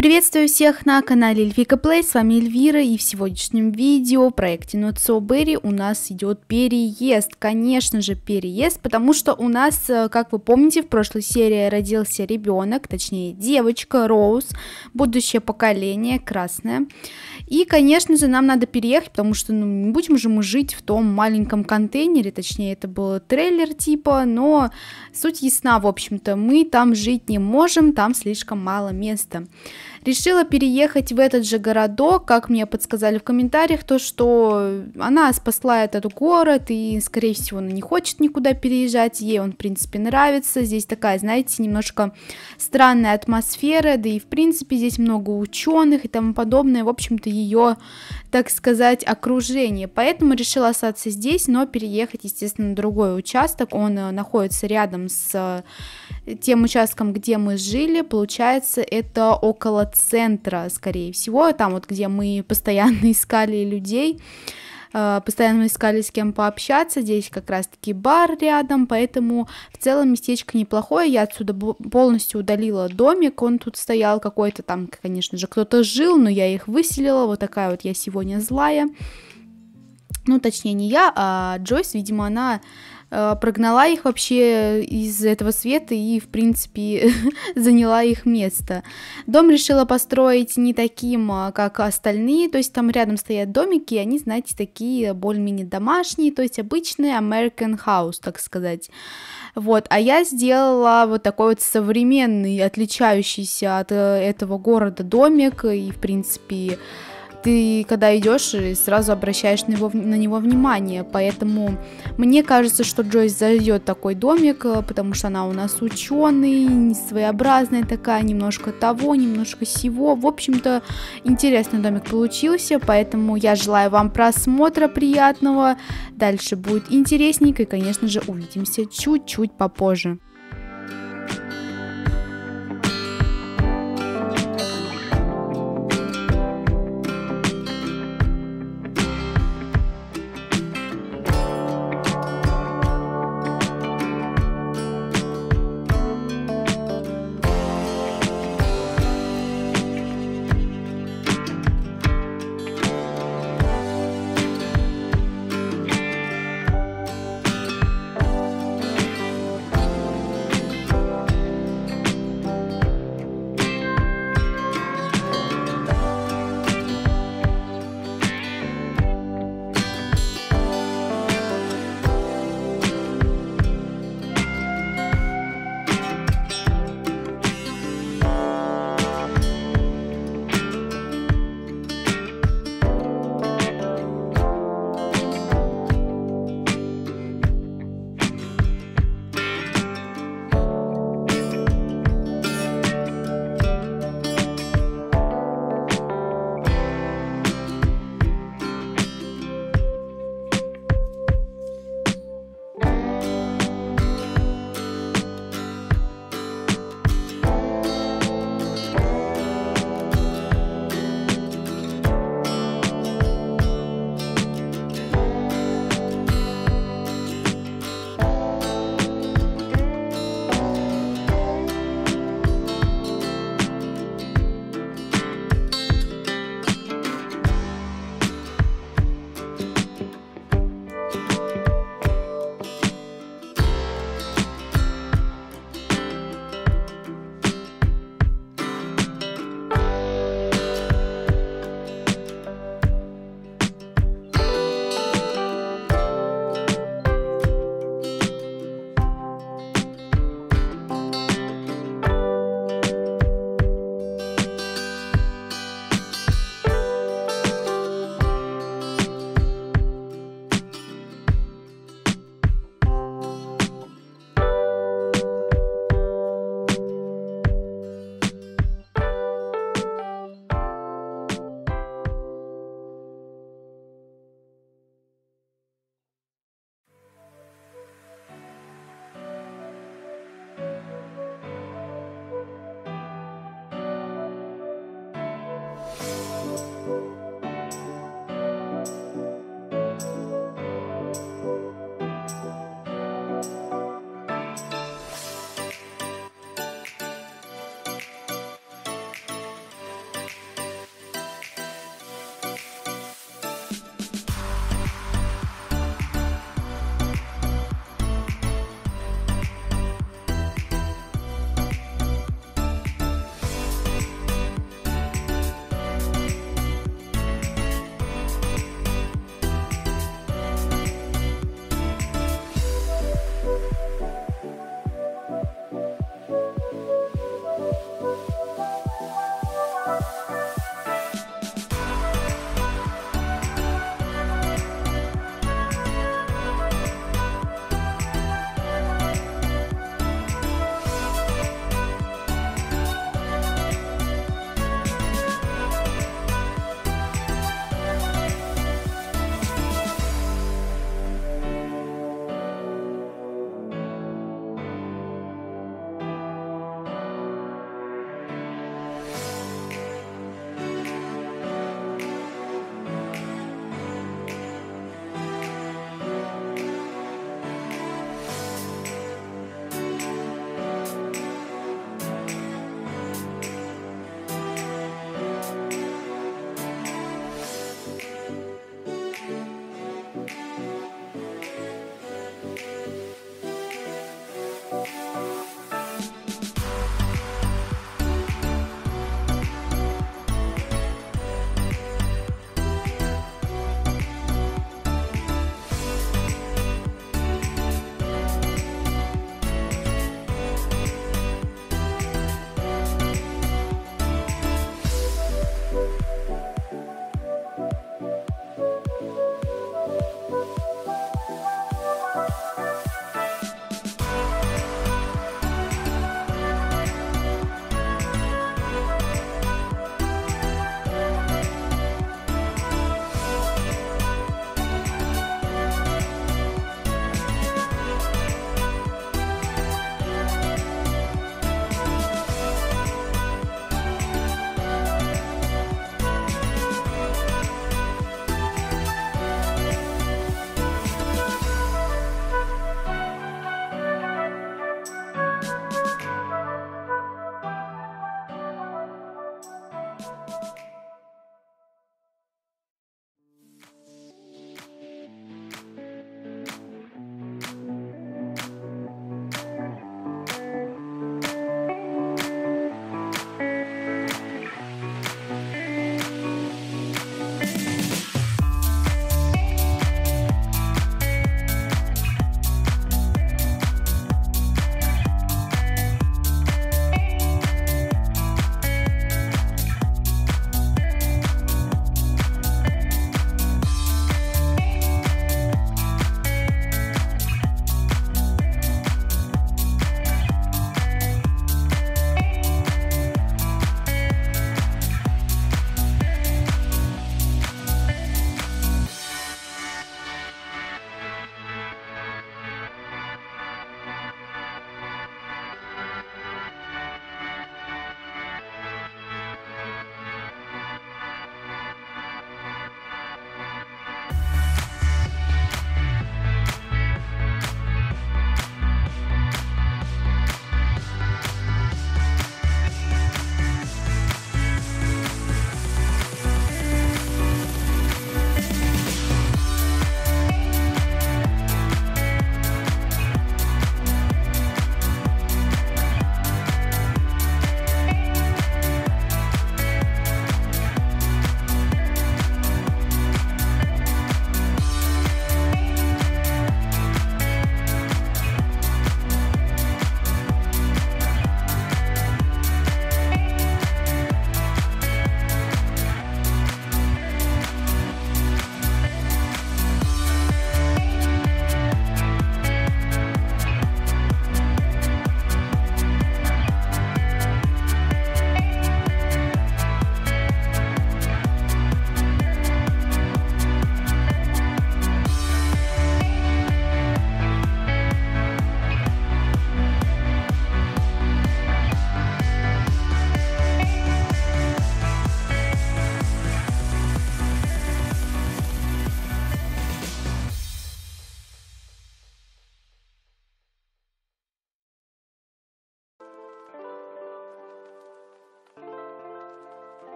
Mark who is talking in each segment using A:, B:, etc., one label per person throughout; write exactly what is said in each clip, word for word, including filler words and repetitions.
A: Приветствую всех на канале Эльвика Плей, с вами Эльвира, и в сегодняшнем видео в проекте Not So Berry у нас идет переезд, конечно же переезд, потому что у нас, как вы помните, в прошлой серии родился ребенок, точнее девочка Роуз, будущее поколение, красное. И, конечно же, нам надо переехать, потому что ну, не будем же мы жить в том маленьком контейнере, точнее, это был трейлер типа, но суть ясна, в общем-то, мы там жить не можем, там слишком мало места. Решила переехать в этот же городок, как мне подсказали в комментариях, то, что она спасла этот город и, скорее всего, она не хочет никуда переезжать, ей он, в принципе, нравится, здесь такая, знаете, немножко странная атмосфера, да и, в принципе, здесь много ученых и тому подобное, в общем-то, ее, так сказать, окружение, поэтому решила остаться здесь, но переехать, естественно, на другой участок, он находится рядом с тем участком, где мы жили, получается, это около центра, скорее всего, там вот, где мы постоянно искали людей, постоянно искали с кем пообщаться, здесь как раз-таки бар рядом, поэтому в целом местечко неплохое, я отсюда полностью удалила домик, он тут стоял какой-то там, конечно же, кто-то жил, но я их выселила, вот такая вот я сегодня злая, ну, точнее, не я, а Джойс, видимо, она прогнала их вообще из этого света и, в принципе, заняла их место. Дом решила построить не таким, как остальные, то есть там рядом стоят домики, и они, знаете, такие более-менее домашние, то есть обычный American house, так сказать. Вот, а я сделала вот такой вот современный, отличающийся от этого города домик, и, в принципе, ты, когда идешь, сразу обращаешь на него, на него внимание, поэтому мне кажется, что Джойс зайдет такой домик, потому что она у нас ученый, своеобразная такая, немножко того, немножко сего, в общем-то, интересный домик получился, поэтому я желаю вам просмотра приятного, дальше будет интересненько, и, конечно же, увидимся чуть-чуть попозже.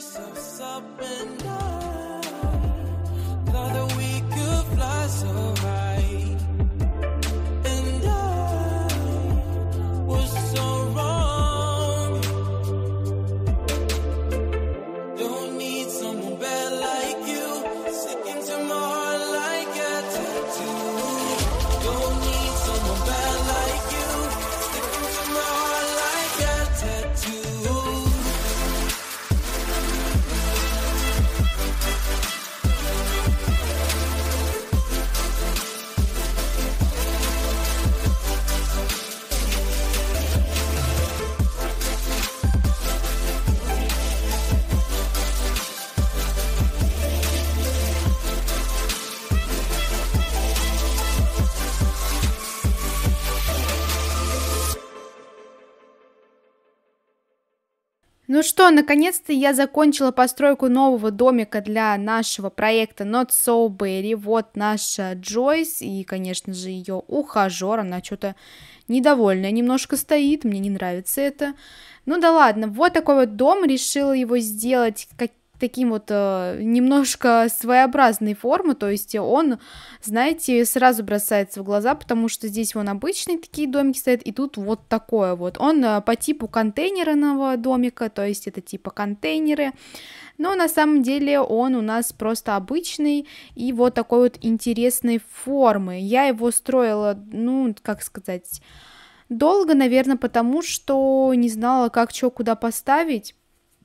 A: Ну что, наконец-то я закончила постройку нового домика для нашего проекта Not So Berry. Вот наша Джойс и, конечно же, ее ухажер. Она что-то недовольная немножко стоит, мне не нравится это. Ну да ладно, вот такой вот дом, решила его сделать как таким вот э, немножко своеобразной формы, то есть он, знаете, сразу бросается в глаза, потому что здесь вон обычные такие домики стоят, и тут вот такое вот. Он э, по типу контейнерного домика, то есть это типа контейнеры, но на самом деле он у нас просто обычный и вот такой вот интересной формы. Я его строила, ну, как сказать, долго, наверное, потому что не знала, как что куда поставить.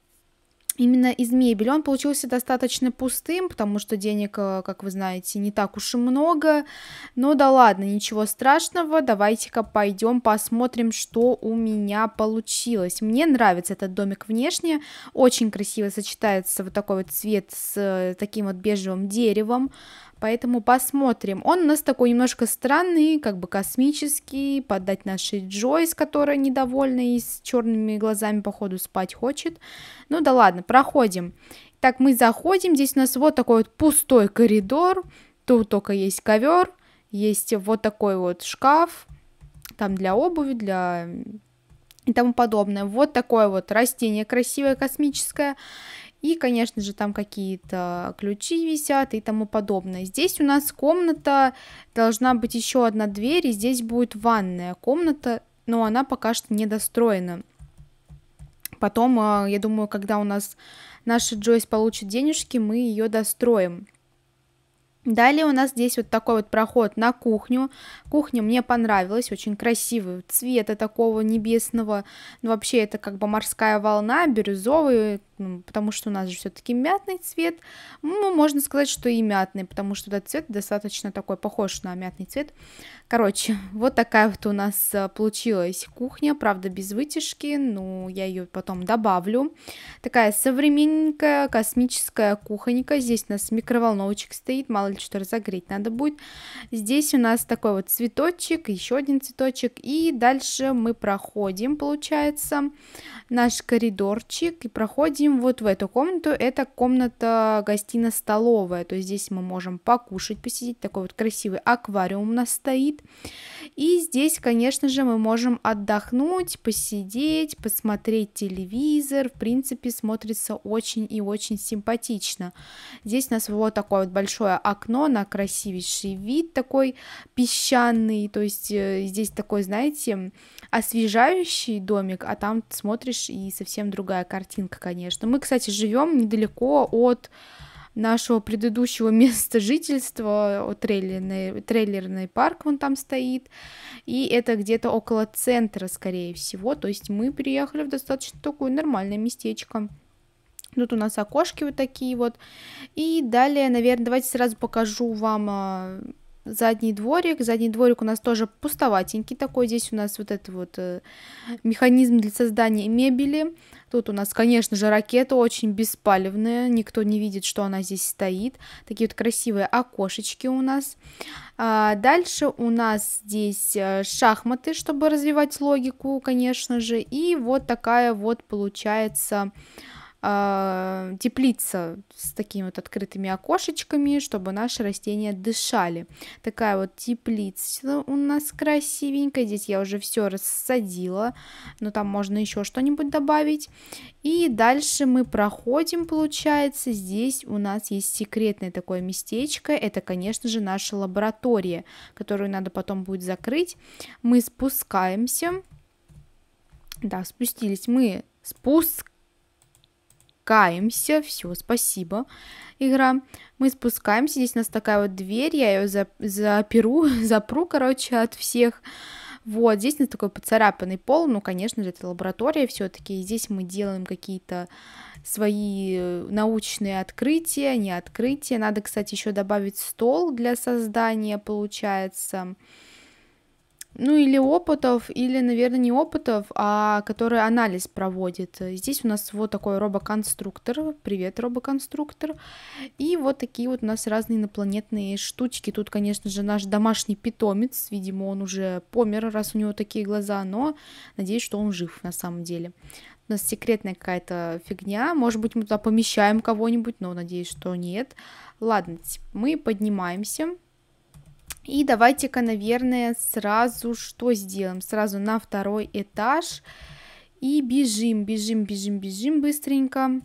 A: Именно из мебели. Он получился достаточно пустым, потому что денег, как вы знаете, не так уж и много. Но да ладно, ничего страшного. Давайте-ка пойдем посмотрим, что у меня получилось. Мне нравится этот домик внешне. Очень красиво сочетается вот такой вот цвет с таким вот бежевым деревом. Поэтому посмотрим. Он у нас такой немножко странный, как бы космический, поддать нашей Джойс, которая недовольна и с черными глазами, походу, спать хочет. Ну да ладно, проходим. Так, мы заходим, здесь у нас вот такой вот пустой коридор, тут только есть ковер, есть вот такой вот шкаф, там для обуви, для и тому подобное. Вот такое вот растение красивое, космическое. И, конечно же, там какие-то ключи висят и тому подобное. Здесь у нас комната, должна быть еще одна дверь, и здесь будет ванная комната, но она пока что не достроена. Потом, я думаю, когда у нас наша Джойс получит денежки, мы ее достроим. Далее у нас здесь вот такой вот проход на кухню. Кухня мне понравилась, очень красивый, цвета такого небесного. Но вообще это как бы морская волна, бирюзовый, ну, потому что у нас же все-таки мятный цвет. Ну, можно сказать, что и мятный, потому что этот цвет достаточно такой похож на мятный цвет. Короче, вот такая вот у нас получилась кухня, правда без вытяжки, но я ее потом добавлю. Такая современненькая космическая кухонька. Здесь у нас микроволновочек стоит, мало ли что разогреть надо будет. Здесь у нас такой вот цветочек, еще один цветочек, и дальше мы проходим, получается, наш коридорчик и проходим вот в эту комнату. Это комната гостино-столовая, то есть здесь мы можем покушать, посидеть, такой вот красивый аквариум у нас стоит. И здесь, конечно же, мы можем отдохнуть, посидеть, посмотреть телевизор. В принципе, смотрится очень и очень симпатично. Здесь у нас вот такое вот большое окно на красивейший вид, такой песчаный. То есть здесь такой, знаете, освежающий домик, а там смотришь и совсем другая картинка, конечно. Мы, кстати, живем недалеко от нашего предыдущего места жительства, трейлерный, трейлерный парк вон там стоит, и это где-то около центра, скорее всего, то есть мы приехали в достаточно такое нормальное местечко. Тут у нас окошки вот такие вот, и далее, наверное, давайте сразу покажу вам задний дворик. Задний дворик у нас тоже пустоватенький такой. Здесь у нас вот этот вот э, механизм для создания мебели. Тут у нас, конечно же, ракета очень беспалевная. Никто не видит, что она здесь стоит. Такие вот красивые окошечки у нас. А дальше у нас здесь шахматы, чтобы развивать логику, конечно же. И вот такая вот получается э, теплица с такими вот открытыми окошечками, чтобы наши растения дышали. Такая вот теплица у нас красивенькая. Здесь я уже все рассадила, но там можно еще что-нибудь добавить. И дальше мы проходим, получается, здесь у нас есть секретное такое местечко. Это, конечно же, наша лаборатория, которую надо потом будет закрыть. Мы спускаемся. Да, спустились. Мы спускаемся. Все, спасибо, игра. Мы спускаемся. Здесь у нас такая вот дверь. Я ее заперу, запру, короче, от всех. Вот, здесь у нас такой поцарапанный пол, ну, конечно же, это лаборатория все-таки, здесь мы делаем какие-то свои научные открытия, не открытия. Надо, кстати, еще добавить стол для создания, получается, ну, или опытов, или, наверное, не опытов, а который анализ проводит. Здесь у нас вот такой робоконструктор, привет, робоконструктор, и вот такие вот у нас разные инопланетные штучки. Тут, конечно же, наш домашний питомец, видимо, он уже помер, раз у него такие глаза, но надеюсь, что он жив на самом деле. У нас секретная какая-то фигня, может быть, мы туда помещаем кого-нибудь, но надеюсь, что нет. Ладно, мы поднимаемся. И давайте-ка, наверное, сразу что сделаем? Сразу на второй этаж. И бежим, бежим, бежим, бежим быстренько.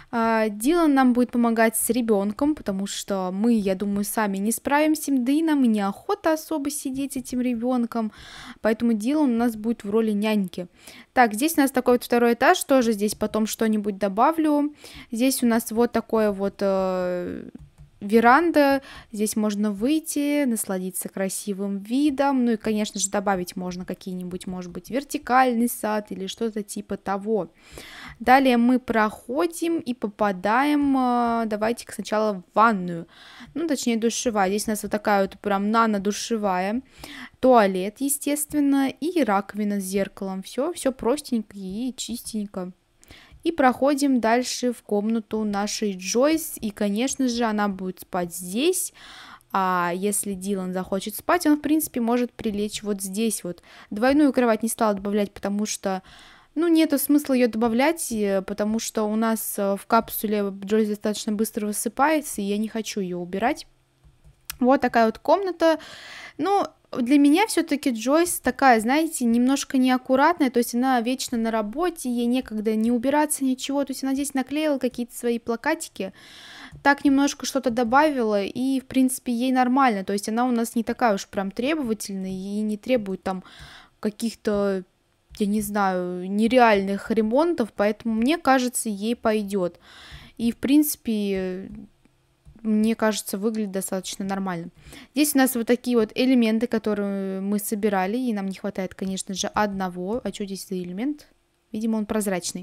A: Дилан нам будет помогать с ребенком, потому что мы, я думаю, сами не справимся, да и нам и неохота особо сидеть с этим ребенком, поэтому Дилан у нас будет в роли няньки. Так, здесь у нас такой вот второй этаж, тоже здесь потом что-нибудь добавлю. Здесь у нас вот такое вот... Э веранда, здесь можно выйти, насладиться красивым видом, ну и, конечно же, добавить можно какие-нибудь, может быть, вертикальный сад или что-то типа того. Далее мы проходим и попадаем, давайте-ка сначала в ванную, ну, точнее, душевая. Здесь у нас вот такая вот прям нано-душевая, туалет, естественно, и раковина с зеркалом. Все, все простенько и чистенько. И проходим дальше в комнату нашей Джойс, и, конечно же, она будет спать здесь, а если Дилан захочет спать, он, в принципе, может прилечь вот здесь вот. Двойную кровать не стала добавлять, потому что, ну, нету смысла ее добавлять, потому что у нас в капсуле Джойс достаточно быстро высыпается, и я не хочу ее убирать. Вот такая вот комната, ну... Для меня все-таки Джойс такая, знаете, немножко неаккуратная, то есть она вечно на работе, ей некогда не убираться, ничего, то есть она здесь наклеила какие-то свои плакатики, так немножко что-то добавила, и, в принципе, ей нормально, то есть она у нас не такая уж прям требовательная и не требует там каких-то, я не знаю, нереальных ремонтов, поэтому, мне кажется, ей пойдет. И, в принципе... Мне кажется, выглядит достаточно нормально. Здесь у нас вот такие вот элементы, которые мы собирали, и нам не хватает, конечно же, одного. А что здесь за элемент? Видимо, он прозрачный.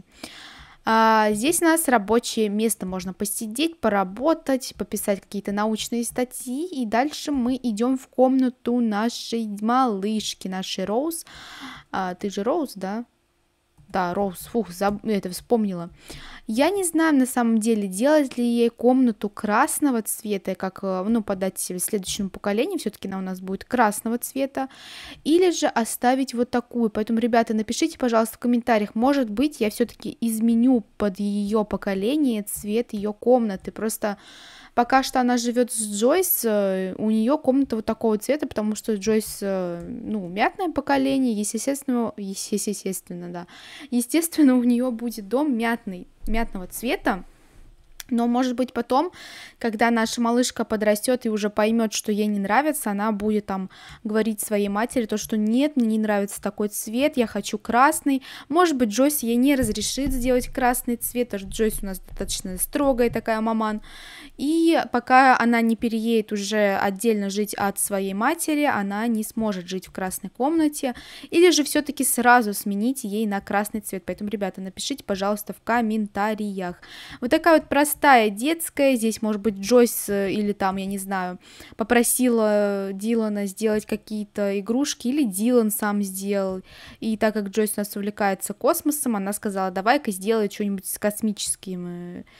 A: А здесь у нас рабочее место, можно посидеть, поработать, пописать какие-то научные статьи, и дальше мы идем в комнату нашей малышки, нашей Роуз. А, ты же Роуз, да? Да, Роуз, фух, заб... это вспомнила. Я не знаю, на самом деле, делать ли ей комнату красного цвета, как, ну, подать следующему поколению, все-таки она у нас будет красного цвета, или же оставить вот такую. Поэтому, ребята, напишите, пожалуйста, в комментариях, может быть, я все-таки изменю под ее поколение цвет ее комнаты, просто... Пока что она живет с Джойс, у нее комната вот такого цвета, потому что Джойс, ну, мятное поколение, естественно, естественно, да, естественно, у нее будет дом мятный, мятного цвета. Но, может быть, потом, когда наша малышка подрастет и уже поймет, что ей не нравится, она будет там говорить своей матери то, что нет, мне не нравится такой цвет, я хочу красный. Может быть, Джойс ей не разрешит сделать красный цвет, потому что Джойс у нас достаточно строгая такая маман. И пока она не переедет уже отдельно жить от своей матери, она не сможет жить в красной комнате. Или же все-таки сразу сменить ей на красный цвет. Поэтому, ребята, напишите, пожалуйста, в комментариях. Вот такая вот простая простая детская, здесь, может быть, Джойс или там, я не знаю, попросила Дилана сделать какие-то игрушки, или Дилан сам сделал, и так как Джойс у нас увлекается космосом, она сказала, давай-ка сделай что-нибудь с космическим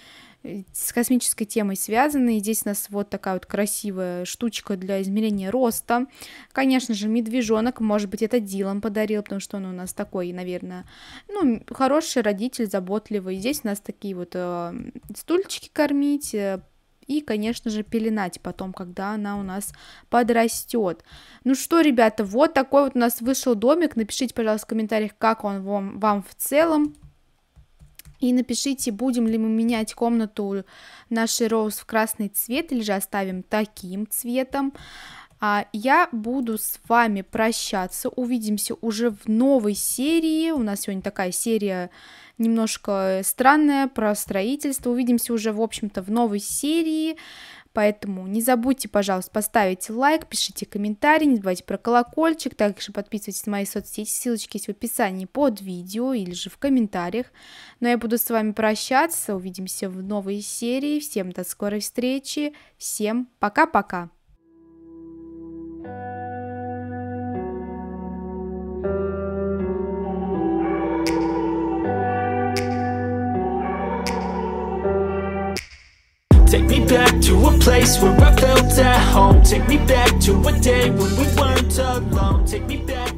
A: с космической темой связаны. И здесь у нас вот такая вот красивая штучка для измерения роста. Конечно же, медвежонок, может быть, это Дилан подарил, потому что он у нас такой, наверное, ну, хороший родитель, заботливый. Здесь у нас такие вот э, стульчики кормить, э, и, конечно же, пеленать потом, когда она у нас подрастет. Ну что, ребята, вот такой вот у нас вышел домик. Напишите, пожалуйста, в комментариях, как он вам, вам в целом. И напишите, будем ли мы менять комнату нашей Роуз в красный цвет или же оставим таким цветом. А я буду с вами прощаться. Увидимся уже в новой серии. У нас сегодня такая серия немножко странная про строительство. Увидимся уже, в общем-то, в новой серии. Поэтому не забудьте, пожалуйста, поставить лайк, пишите комментарии, не забывайте про колокольчик, также подписывайтесь на мои соцсети, ссылочки есть в описании под видео или же в комментариях. Но я буду с вами прощаться, увидимся в новой серии, всем до скорой встречи, всем пока-пока!
B: Take me back to a place where I felt at home. Take me back to a day when we weren't alone. Take me back